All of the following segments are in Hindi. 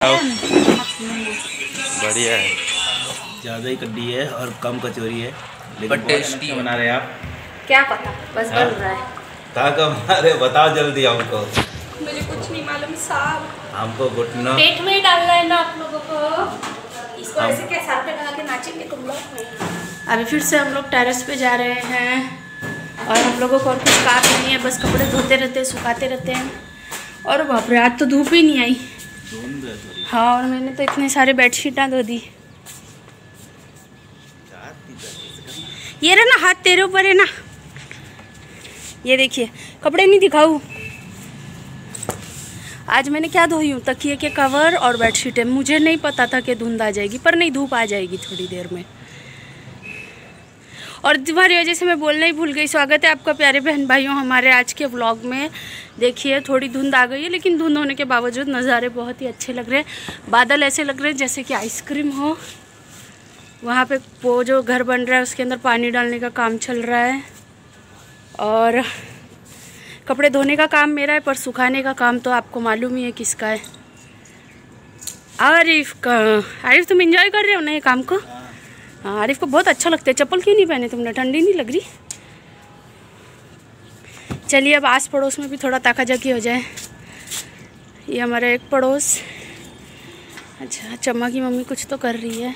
बढ़िया है, ज़्यादा ही कड्डी है और कम कचौरी है, लेकिन टेस्टी बना रहे आप। क्या पता, बस बन रहा है। कहाँ बना रहे बताओ जल्दी हमको। मुझे कुछ नहीं मालूम साहब। हमको घुटना पेट में ही डालना है ना आप लोगों को। इसको ऐसे क्या सर पे लगा के नाचेंगे तुम लोग। अभी फिर से हम लोग टेरेस पे जा रहे हैं और हम लोगों को और कुछ काम नहीं है, बस कपड़े धोते रहते हैं, सुखाते रहते हैं। और बाप रे, आज तो धूप ही नहीं आई। हाँ, और मैंने तो इतने सारे बेडशीटां धो दी। ये रहा ना, हाथ तेरे ऊपर है ना। ये देखिए, कपड़े नहीं दिखाऊं। आज मैंने क्या धोई हूँ, तकिए के कवर और बेडशीटें। मुझे नहीं पता था कि धुंध आ जाएगी, पर नहीं, धूप आ जाएगी थोड़ी देर में। और तुम्हारी वजह से मैं बोलना ही भूल गई। स्वागत है आपका प्यारे बहन भाइयों हमारे आज के व्लॉग में। देखिए, थोड़ी धुंध आ गई है, लेकिन धुंध होने के बावजूद नज़ारे बहुत ही अच्छे लग रहे हैं। बादल ऐसे लग रहे हैं जैसे कि आइसक्रीम हो। वहाँ पे वो जो घर बन रहा है उसके अंदर पानी डालने का काम चल रहा है। और कपड़े धोने का काम मेरा है, पर सुखाने का काम तो आपको मालूम ही है किसका है। आरिफ का। आरिफ, तुम एंजॉय कर रहे हो ना ये काम को? हाँ, आरिफ को बहुत अच्छा लगता है। चप्पल क्यों नहीं पहने तुमने? ठंडी नहीं लग रही? चलिए, अब आस पड़ोस में भी थोड़ा ताकाझाकी हो जाए। ये हमारा एक पड़ोस। अच्छा, चम्मा की मम्मी कुछ तो कर रही है।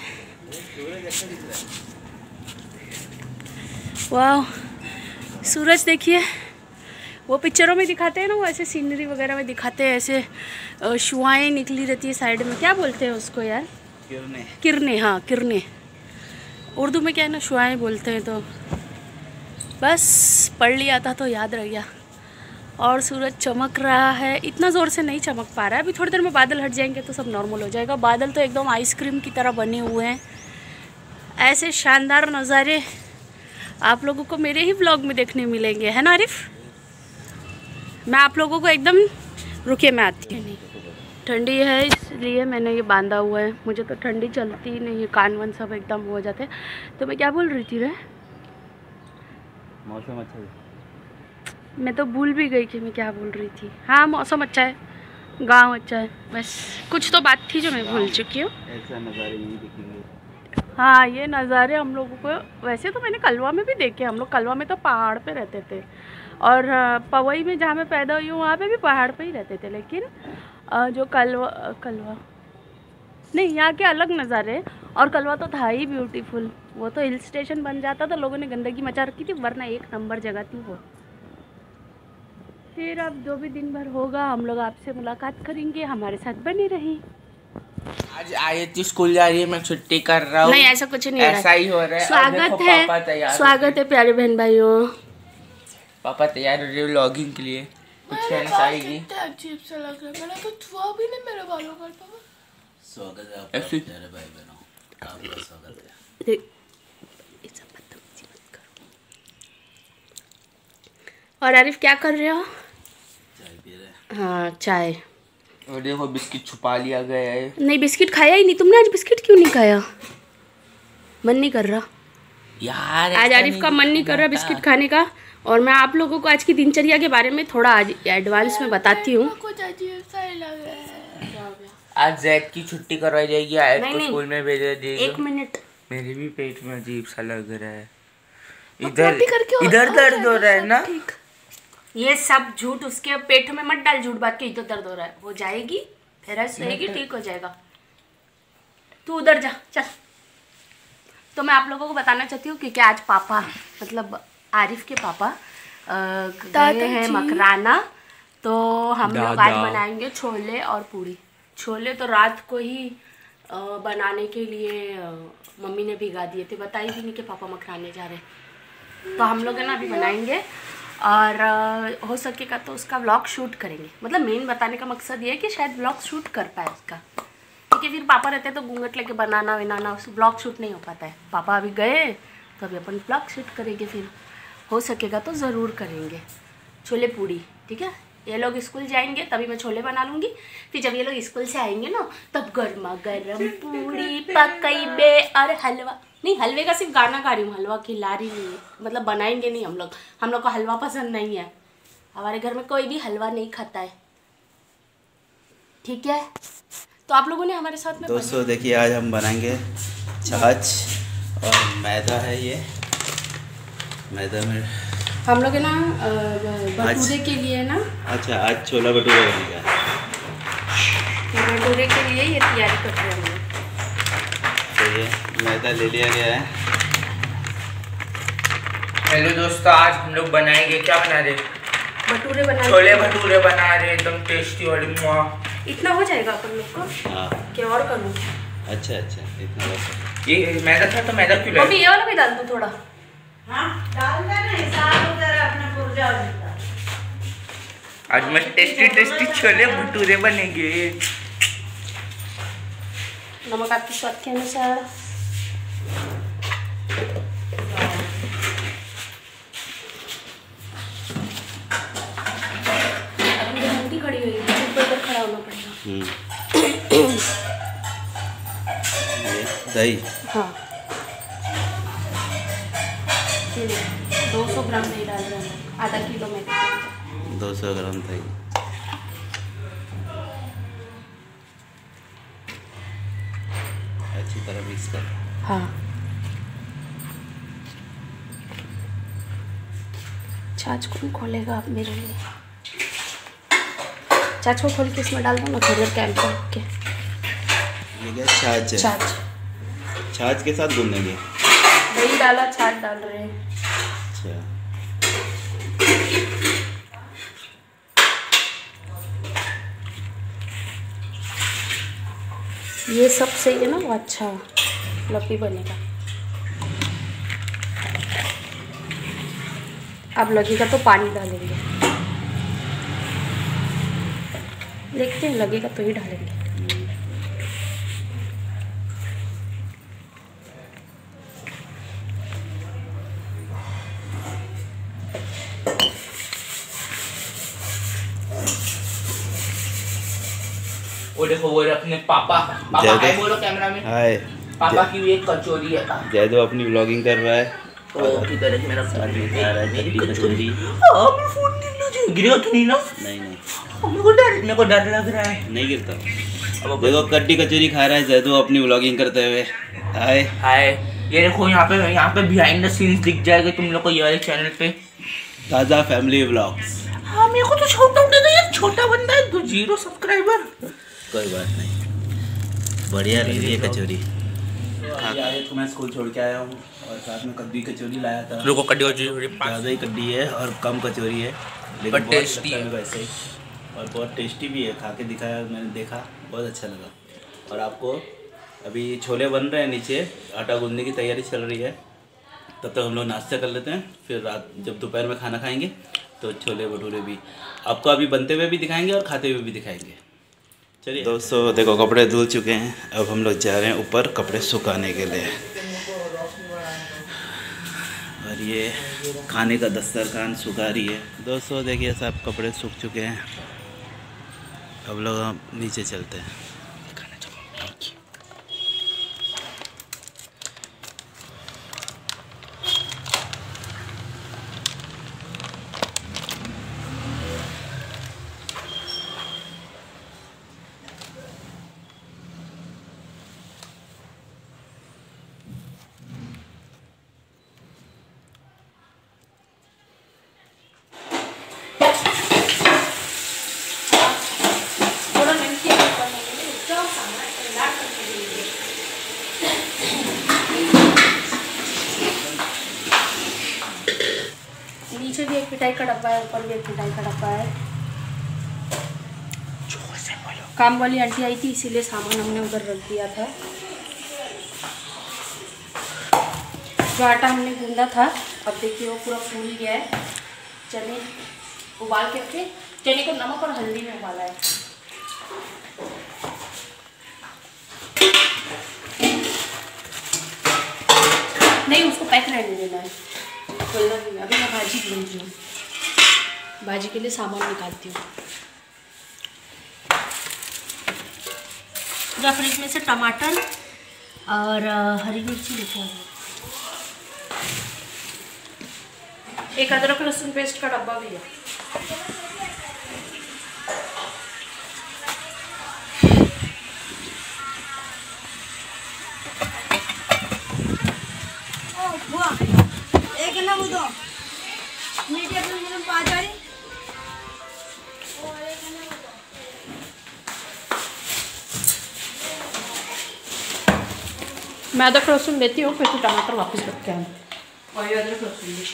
वाह, सूरज देखिए। वो पिक्चरों में दिखाते हैं ना, वो ऐसे सीनरी वगैरह में दिखाते हैं, ऐसे शुआएं निकली रहती है साइड में। क्या बोलते हैं उसको यार? किरणें। किरणें, हाँ किरणें। उर्दू में क्या है ना, शुआएं बोलते हैं। तो बस पढ़ लिया था तो याद रह गया। और सूरज चमक रहा है, इतना ज़ोर से नहीं चमक पा रहा है। अभी थोड़ी देर में बादल हट जाएंगे तो सब नॉर्मल हो जाएगा। बादल तो एकदम आइसक्रीम की तरह बने हुए हैं। ऐसे शानदार नज़ारे आप लोगों को मेरे ही व्लॉग में देखने मिलेंगे, है ना आरिफ? मैं आप लोगों को एकदम रुके में आती है। नहीं, ठंडी है इसलिए मैंने ये बांधा हुआ है। मुझे तो ठंडी चलती ही नहीं है, कान वन सब एकदम हो जाते हैं। तो मैं क्या बोल रही थी रे? मौसम अच्छा है। मैं तो भूल भी गई कि मैं क्या बोल रही थी। हाँ, मौसम अच्छा है, गांव अच्छा है, बस कुछ तो बात थी जो मैं भूल चुकी हूँ। ऐसा नज़ारे नहीं दिखेंगे। हाँ, ये नज़ारे हम लोगों को वैसे तो मैंने कलवा में भी देखे। हम लोग कलवा में तो पहाड़ पे रहते थे, और पवई में जहाँ मैं पैदा हुई हूँ वहाँ पे भी पहाड़ पे ही रहते थे। लेकिन जो कलवा नहीं, यहाँ के अलग नज़ारे। और कलवा तो था ही ब्यूटीफुल। वो तो हिल स्टेशन बन जाता तो लोगों ने गंदगी मचा रखी थी, वरना एक नंबर जगह थी वो। फिर अब जो भी दिन भर होगा हम लोग आपसे मुलाकात करेंगे। हमारे साथ बने रहें। आज आयती स्कूल जा रही है, मैं छुट्टी कर रहा हूँ। नहीं, ऐसा कुछ नहीं, ऐसा ही हो रहा है। स्वागत है प्यारे बहन भाइयों। पापा तैयार हो रहे हो व्लॉगिंग के लिए? कुछ कहना चाहेगी? अजीब सा लग रहा है, मैंने तो छुआ भी नहीं मेरे बालों का। पापा, स्वागत है आपका प्यारे भाई बहनों, आपका स्वागत है। और आरिफ क्या कर रहे हो? चाय पी रहे हैं। हाँ, चाय। और देखो, बिस्किट छुपा लिया गया है। नहीं, बिस्किट खाया ही नहीं तुमने। आज बिस्किट क्यों नहीं खाया? मन नहीं कर रहा यार? आज आरिफ का मन नहीं कर रहा बिस्किट खाने का। और मैं आप लोगों को आज की दिनचर्या के बारे में थोड़ा आज एडवांस में बताती हूँ। आज जैद की छुट्टी करवाई जाएगी, आयत को स्कूल में भेजा जाएगा। 1 मिनट, मेरे भी पेट में अजीब सा लग रहा है। इधर दर्द हो रहा है ना? ठीक, ये सब झूठ। उसके पेट में मत डाल झूठ बात के। इधर दर्द हो रहा है, वो जाएगी, फिर रहेगी, ठीक हो जाएगा। तू उधर जा, चल। तो मैं आप लोगों को बताना चाहती हूँ क्योंकि आज पापा, मतलब आरिफ के पापा गए हैं मकराना। तो हम लोग आज बनाएंगे छोले और पूड़ी। छोले तो रात को ही बनाने के लिए मम्मी ने भिगा दिए थे, बताई भी नहीं कि पापा मकराने जा रहे हैं। तो हम लोग है ना अभी बनाएंगे, और हो सकेगा तो उसका व्लॉग शूट करेंगे। मतलब मेन बताने का मकसद ये है कि शायद व्लॉग शूट कर पाए उसका, क्योंकि फिर पापा रहते हैं तो घूंघट लेके बनाना विनाना, व्लॉग शूट नहीं हो पाता है। पापा अभी गए तो अभी अपन व्लॉग शूट करेंगे, फिर हो सकेगा तो ज़रूर करेंगे छोले पूड़ी। ठीक है, ये लोग स्कूल जाएंगे तभी मैं छोले बना लूँगी। फिर जब ये लोग स्कूल से आएंगे ना, तब गर्मा गर्म पूड़ी पकैबे और हलवा। नहीं, हलवे का सिर्फ गाना गा रही हूँ, हलवा खिला रही नहीं है। मतलब बनाएंगे नहीं हम लोग को हलवा पसंद नहीं है। हमारे घर में कोई भी हलवा नहीं खाता है, ठीक है? तो आप लोगों ने हमारे साथ में दोस्तों देखिए आज हम बनाएंगे छाछ और मैदा है ये। मैदा में हम लोग है ना भटूरे के लिए ना। अच्छा आज छोला भटूरा बनेगा। भटूरे के लिए ये तैयारी कर रहे हैं हम लोग। तो ये मैदा ले लिया गया है। हेलो दोस्तों, आज हम लोग बनाएंगे, क्या बना रहे? भटूरे बना, छोले भटूरे बना रहे, एकदम टेस्टी वाली। इतना हो जाएगा अपन लोग को? हाँ क्या और करूँ? अच्छा इतना बस। ये मैदा था तो मैदा क्यों? मम्मी ये वाला भी डाल दूँ थोड़ा? हाँ डाल देना, अपना पुर्जा हो जाता। आज मैं टेस्टी छोले भटूरे बनेंगे। नमक आपके स्वाद के अनुसार। अभी खड़ी हुई है, ऊपर खड़ा होना पड़ेगा। ये दही, हाँ 200 ग्राम दही डाल रहे हैं, आधा किलो में 200 ग्राम दही। अच्छी तरह मिक्स कर। हाँ छाछ कौन खोलेगा आप मेरे लिए? छाछ को खोल के इसमें डाल दो ना, थोड़ी देर कैंप रख के। ये क्या छाछ है? छाछ के साथ गूंदेंगे। दही डाला, छाछ डाल रहे हैं। अच्छा ये सब सही है ना, वो अच्छा लपी बनेगा। अब लगेगा तो पानी डालेंगे, देखते हैं लगेगा तो ही डालेंगे। वो देखो वो अपने पापा हाय बोलो कैमरा में। हाय। पापा की भी एक कचौरी है। जैदो अपनी व्लॉगिंग कर रहा है। किधर है मेरा मेरी कचौरी। मैं फोन गिरेगा तो नहीं ना? नहीं मेरे को डर लग रहा है। नहीं गिरता। देखो कड्डी कचौरी खा रहा है जैदो अपनी व्लॉगिंग करते हुए। हाय हाय। ये देखो यहाँ पे बिहाइंड द सीन्स दिख जाएगा तुम लोग को ये वाले चैनल पे। ताज़ा फैमिली व्लॉग्स। हाँ मेरे को तो छोटा उठा था यार, छोटा बंदा है तो 0 सब्सक्राइबर। कोई बात नहीं, बढ़िया लग रही है कचौरी। आज तो मैं स्कूल छोड़ के आया हूँ और साथ में कड्डी कचौरी लाया था। लोगों को कड्डी ज़्यादा ही कड्डी है और कम कचौरी है, लेकिन बहुत टेस्टी है वैसे, और बहुत टेस्टी भी है। खा के दिखाया मैंने, देखा बहुत अच्छा लगा। और आपको अभी छोले बन रहे हैं, नीचे आटा गूंदने की तैयारी चल रही है। तब तक हम लोग नाश्ता कर लेते हैं, फिर रात जब दोपहर में खाना खाएंगे तो छोले भटूरे भी आपको अभी बनते हुए भी दिखाएंगे और खाते हुए भी दिखाएंगे। चलिए दोस्तों देखो कपड़े धुल चुके हैं, अब हम लोग जा रहे हैं ऊपर कपड़े सुखाने के लिए। और ये खाने का दस्तरखान सुखा रही है। दोस्तों देखिए सब कपड़े सूख चुके हैं, अब लोग हम नीचे चलते हैं। नीचे भी एक मिठाई का डब्बा है, ऊपर भी एक मिठाई का डब्बा है। काम वाली आंटी आई थी इसीलिए सामान हमने उधर रख दिया था। जो आटा हमने गूंदा था अब देखिए वो पूरा फूल गया है। चने उबाल के रखे, चने को नमक और हल्दी में उबाला है। नहीं उसको पैक रहने देना है, खोलना नहीं है। अभी मैं भाजी भून रही हूँ, भाजी के लिए सामान निकालती हूँ। पूरा फ्रिज में से टमाटर और हरी मिर्ची लेके आ गई। एक अदरक लहसुन पेस्ट का डब्बा भी है। मैं अदरक लहसुन लेती हूँ, फिर तो टमाटर वापस रख के आना। वही अदरक लहसुन ली।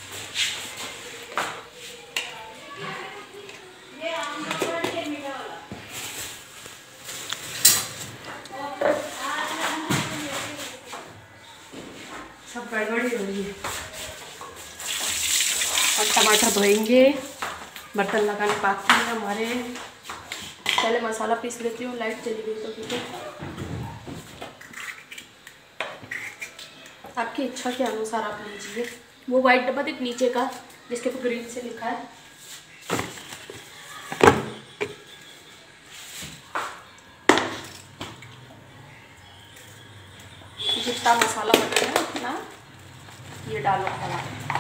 सब गड़बड़ी हो रही है। और टमाटर धोएंगे, बर्तन लगाने बाकी है हमारे। पहले मसाला पीस लेती हूँ, लाइट चली गई तो ठीक है। आपकी इच्छा के अनुसार आप लीजिए। वो वाइट डब्बा देख नीचे का, जिसके ऊपर ग्रीन से लिखा है। जितना मसाला बनाना है उतना ये डालो टमाटर।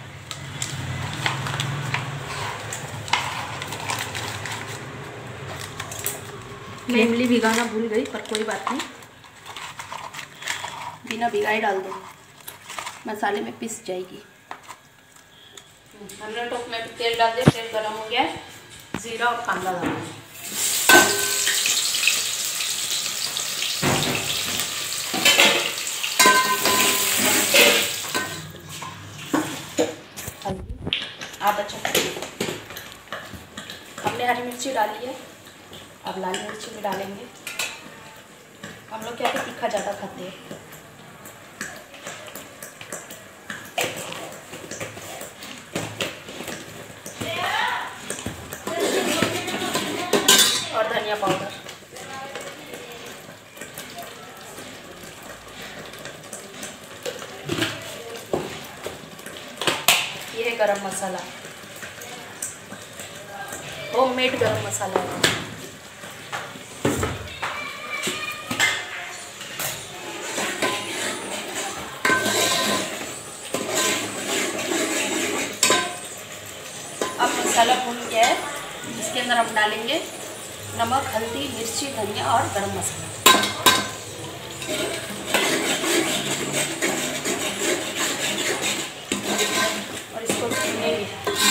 मैं इमली भिगाना भूल गई, पर कोई बात नहीं, बिना भिगाए डाल दो, मसाले में पिस जाएगी। हमने टोप में तेल डाल दिया, तेल गरम हो गया, जीरा और कांदा डाल दिया। आधा चम्मच हमने हरी मिर्ची डाली है, अब लाल मिर्ची भी डालेंगे। हम लोग क्या है तीखा ज़्यादा खाते हैं। और धनिया पाउडर, ये है गरम मसाला, होममेड गरम मसाला है। अब मसाला भून गया है, इसके अंदर हम डालेंगे नमक, हल्दी, मिर्ची, धनिया और गरम मसाला। और इसको भूनेंगे।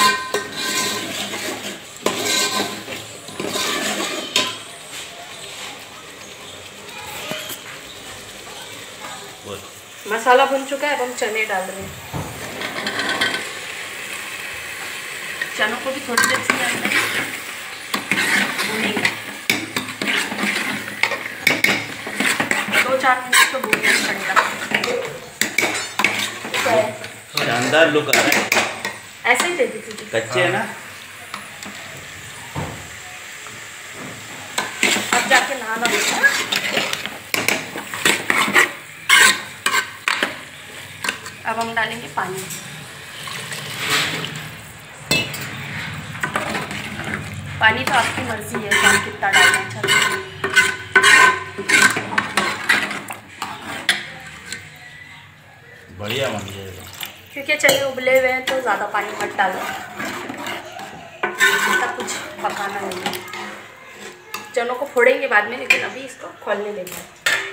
मसाला भुन चुका है, अब हम चने डाल रहे हैं। चनों को भी थोड़ी देर से भूनेंगे, 2-4 मिनट तो भूनेंगे ठंडा। शानदार लुक आ रहा है। ऐसे ही दे दी थी, कच्चे है ना। अब जाके नहाना होगा। अब हम डालेंगे पानी। पानी तो आपकी मर्जी है, पानी कितना डालना चाहते हैं। बढ़िया बन जाएगा, क्योंकि चने उबले हुए हैं तो ज़्यादा पानी मत डालो, इतना कुछ पकाना नहीं है। चनों को फोड़ेंगे बाद में, लेकिन अभी इसको खोलने देंगे।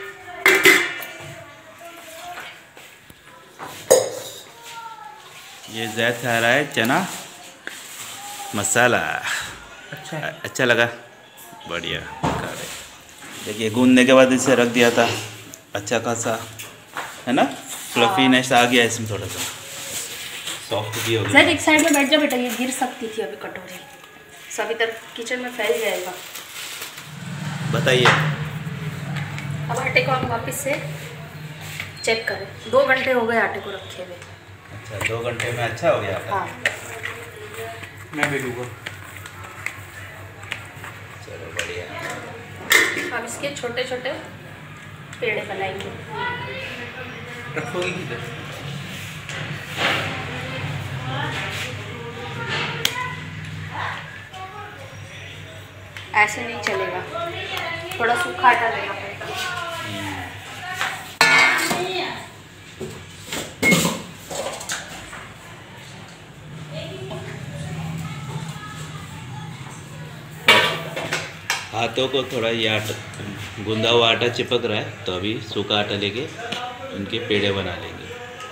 ये जैद खा रहा है चना मसाला। अच्छा लगा, बढ़िया खा रहे। देखिए गूंदने के बाद इसे रख दिया था, अच्छा खासा है ना, फ्लफीनेस आ गया इसमें, थोड़ा सा सॉफ्ट भी हो गया। एक साइड में बैठ जा बेटा, ये गिर सकती थी अभी कटोरी, सब इधर किचन में फैल जाएगा। बताइए। अब आटे को हम वापस से चेक करें। 2 घंटे हो गए आटे को रखे हुए। अच्छा, 2 घंटे में अच्छा हो गया। हाँ, मैं भी लूँगा। चलो बढ़िया। अब इसके छोटे छोटे पेड़े बनाएंगे। रखोगी किधर? ऐसे नहीं चलेगा, थोड़ा सूखा आटा लेना पड़ेगा। हाथों को थोड़ा ये आटा, गूंदा हुआ आटा चिपक रहा है, तो अभी सूखा आटा लेके उनके पेड़े बना लेंगे।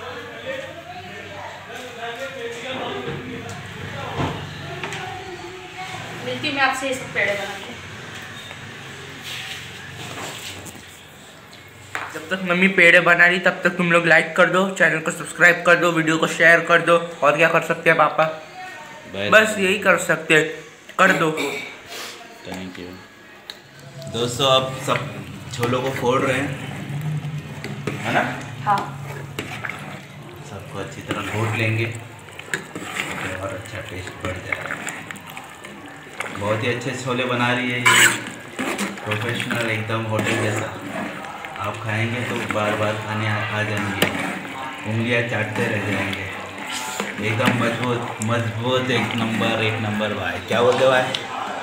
मिलती हूँ मैं आपसे इस पेड़े बना के। जब तक मम्मी पेड़े बना रही तब तक तुम लोग लाइक कर दो, चैनल को सब्सक्राइब कर दो, वीडियो को शेयर कर दो। और क्या कर सकते हैं पापा? बस यही कर सकते हैं, कर दो। थैंक यू दोस्तों। अब सब छोलों को फोड़ रहे हैं, है ना? हाँ। सबको अच्छी तरह घोट लेंगे और अच्छा टेस्ट बढ़ जाएगा। बहुत ही अच्छे छोले बना रही है ये, प्रोफेशनल एकदम होटल जैसा। आप खाएंगे तो बार बार खाने आ जाएंगे, उंगलियां चाटते रह जाएंगे। एकदम मजबूत मजबूत, एक नंबर भाई। क्या बोलते हो भाई?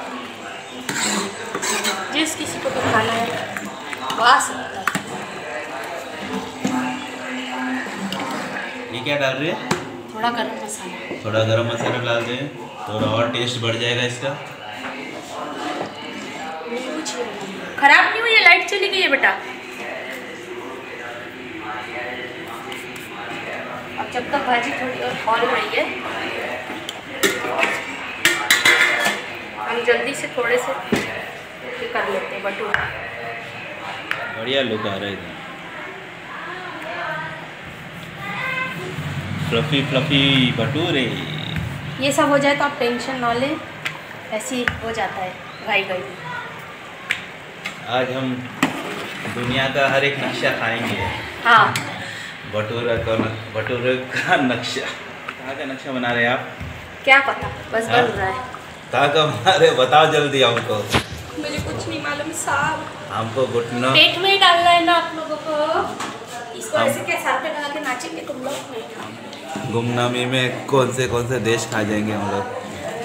जिस किसी को भी खाना है वो आ सकता है। ये क्या डाल रही है? थोड़ा गरम मसाला। थोड़ा गरम मसाला डाल दें, थोड़ा और टेस्ट बढ़ जाएगा इसका। खराब नहीं हुई है, लाइट चली गई है बेटा। अब जब तक भाजी थोड़ी और खौल रही है, हम जल्दी से थोड़े से ये कर लेते हैं भटूरा। बढ़िया लुक आ रहा है, फ्लफी भटूरे। ये सब हो जाए तो आप टेंशन ना लें, ऐसे ही हो जाता है घाई। आज हम दुनिया का हर एक नक्शा खाएंगे। हाँ, भटूरे का नक्शा। कहाँ का नक्शा बना रहे हैं आप? क्या पता, बस बन रहा है। कहाँ का बना रहे? बताओ जल्दी हमको। मुझे कुछ नहीं मालूम साहब। हमको घुटनों पेट में ही डालना है ना आप लोगों को। इसको ऐसे क्या सर पे लगा के नाचेंगे तुम लोग? गुमनामी में कौन से देश खा जाएंगे हम लोग।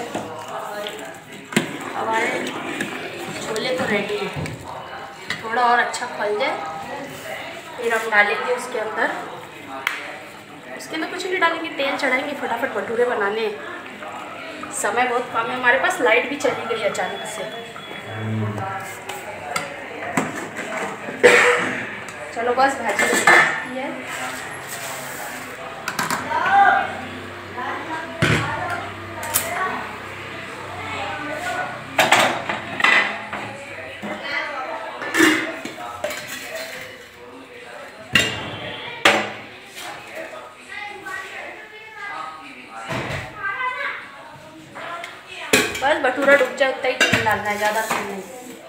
हमारे छोले तो रेडी है, थोड़ा और अच्छा खल जाए फिर हम डालेंगे उसके अंदर कुछ नहीं डालेंगे, तेल चढ़ाएंगे, फटाफट भटूरे बनाने। समय बहुत कम है हमारे पास, लाइट भी चली गई अचानक से। चलो बस भाजी है। बस भटूरा डूब जाए उतना ही तेल डालना है, ज़्यादा तेल नहीं।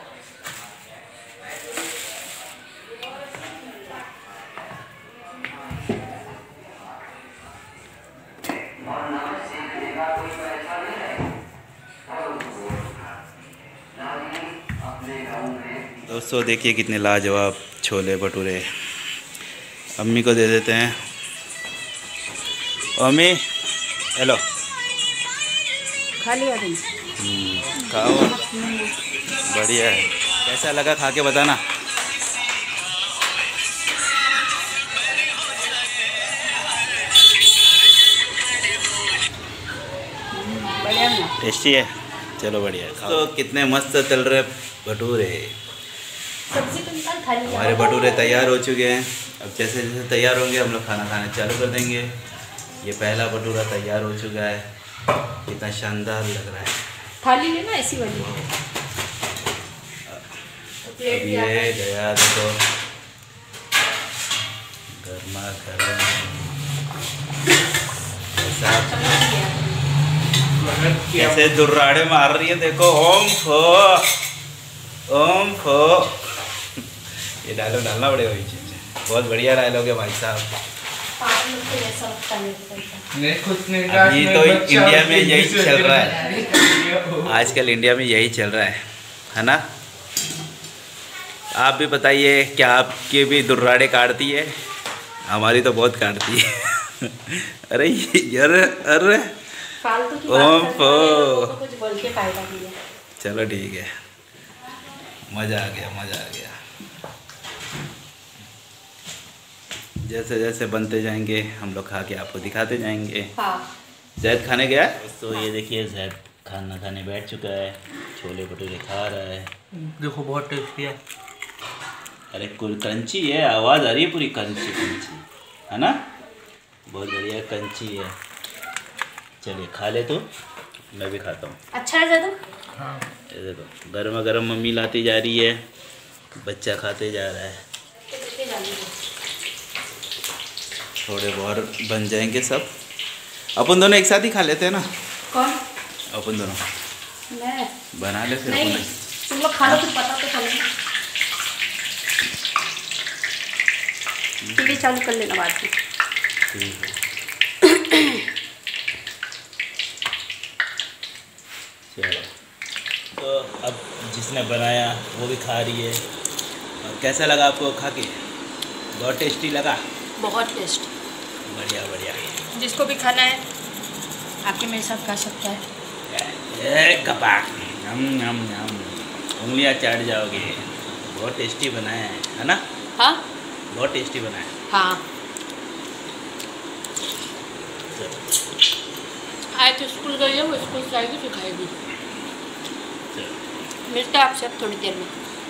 दोस्तों देखिए कितने लाजवाब छोले भटूरे। अम्मी को दे देते हैं। अम्मी हेलो, खा लिया तुम? खाओ, बढ़िया है। कैसा लगा खा के बताना। बढ़िया ना? टेस्टी है, चलो बढ़िया है। तो कितने मस्त चल रहे भटूरे। सब्जी तो निकाल, खा लिया। हमारे भटूरे तैयार हो चुके हैं। अब जैसे जैसे तैयार होंगे हम लोग खाना खाना चालू कर देंगे। ये पहला भटूरा तैयार हो चुका है, कितना शानदार लग रहा है। थाली लेना ऐसी वाली। अब ये गया देखो, गर्मा गर्म। कैसे दुर्राड़े मार रही है देखो। ओम फो ये डायलॉग डालना पड़ेगा बीच में। बहुत बढ़िया डायलॉग है भाई साहब। अभी तो इंडिया में यही चल रहा है, आजकल इंडिया में यही चल रहा है ना? आप भी बताइए, क्या आपके भी दुर्राड़े काटती है? हमारी तो बहुत काटती है। अरे अरे फालतू की बात कर रहे हैं, तो कुछ बोल के फायदा नहीं है। चलो ठीक है, मज़ा आ गया। जैसे जैसे बनते जाएंगे हम लोग खा के आपको दिखाते जाएंगे। हाँ। जैद खाने गया तो ये देखिए जैद खाना खाने बैठ चुका है, छोले भटूरे खा रहा है। देखो बहुत टेस्टी है। अरे कुल क्रंची है, आवाज़ आ रही है पूरी क्रंची है ना? बहुत बढ़िया क्रंची है। चलिए खा ले, तो मैं भी खाता हूँ। अच्छा है ज़्यादा? हाँ। ये देखो गर्मा गर्म मम्मी लाती जा रही है, बच्चा खाते जा रहा है। डाली है। थोड़े बहुत बन जाएंगे सब। अपन दोनों एक साथ ही खा लेते हैं ना। कौन? अपन दोनों मैं बना ले फिर नहीं, अपन। तुम लोग खा लो फिर पता तो चलेगा। टीवी चालू कर लेना बाद में। ठीक है। चलो, तो अब जिसने बनाया वो भी खा रही है। और कैसा लगा आपको खा के? बहुत टेस्टी लगा। बहुत टेस्ट। बढ़िया बढ़िया। जिसको भी खाना है आके मेरे साथ खा सकता है। कपाक उंगलियां चाट जाओगे। बहुत टेस्टी बनाया है ना? हाँ बहुत टेस्टी बनाया है। हाँ। चलो, आए तो स्कूल गई है, वो स्कूल से आएगी फिर खाएगी। चलो। मिलते हैं आपसे अब थोड़ी देर में।